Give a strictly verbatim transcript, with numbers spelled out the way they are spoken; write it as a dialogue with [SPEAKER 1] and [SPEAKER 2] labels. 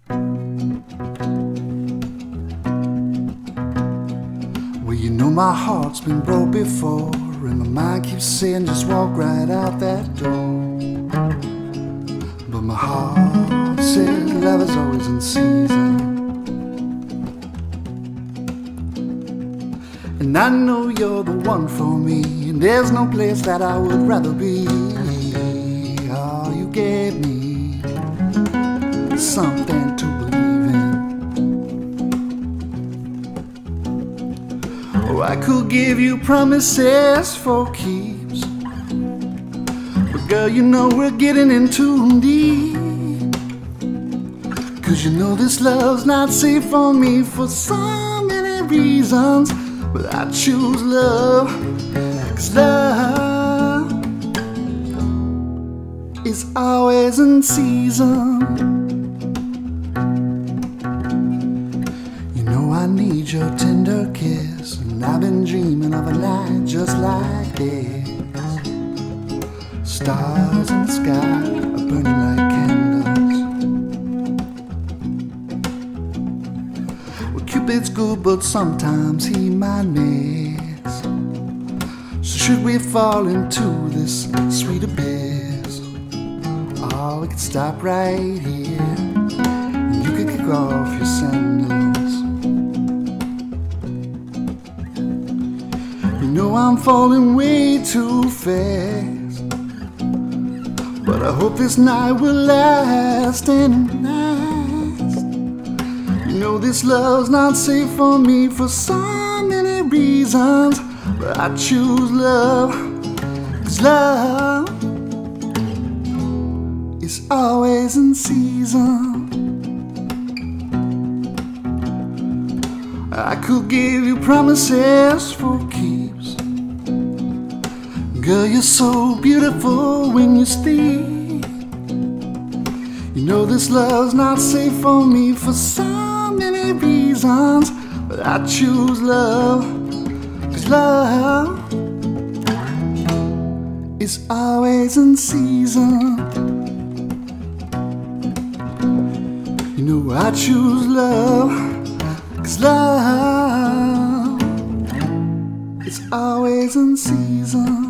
[SPEAKER 1] Well, you know my heart's been broke before, and my mind keeps saying just walk right out that door. But my heart says love is always in season, and I know you're the one for me, and there's no place that I would rather be. Oh, you gave me something to believe in. Oh, I could give you promises for keeps, but girl, you know we're getting in too deep. Cause you know this love's not safe for me for so many reasons, but I choose love, cause love is always in season. You know I need your tender kiss, and I've been dreaming of a night just like this. Stars in the sky are burning like candles. Well, Cupid's good, but sometimes he might miss. So should we fall into this sweet abyss, oh, we could stop right here, and you could kick off your sandals. You know I'm falling way too fast, but I hope this night will last and last. You know this love's not safe for me for so many reasons, but I choose love, cause love is always in season. I could give you promises for keeps. Girl, you're so beautiful when you speak. You know this love's not safe for me for so many reasons, but I choose love, cause love is always in season. You know I choose love, cause love is always in season.